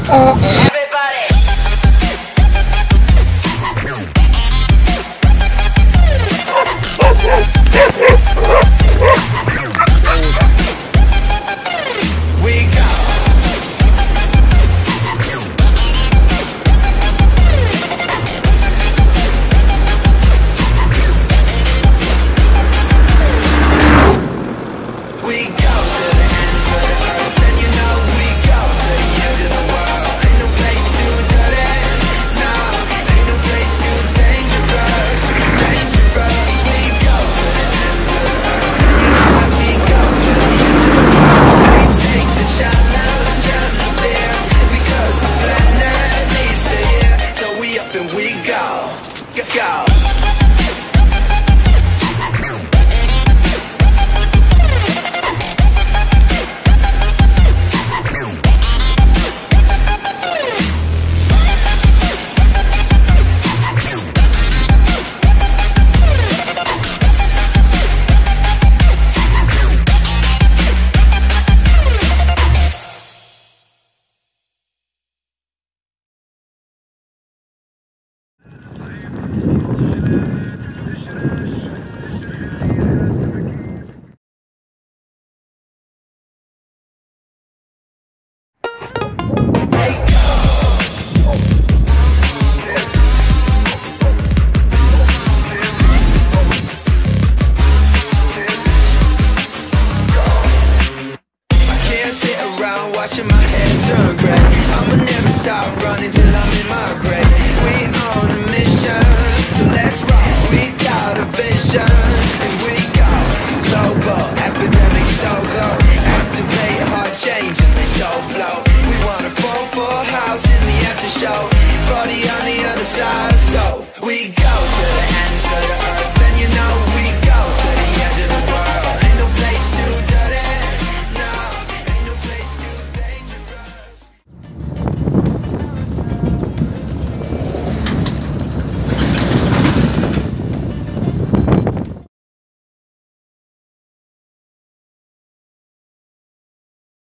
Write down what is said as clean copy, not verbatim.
Watching my head turn gray, I'ma never stop running till I'm in my grave. We on a mission, so let's rock. We got a vision, and we go global, epidemic so glow. Activate heart change and they so flow. We wanna fall for a house in the after show. Party on the other side.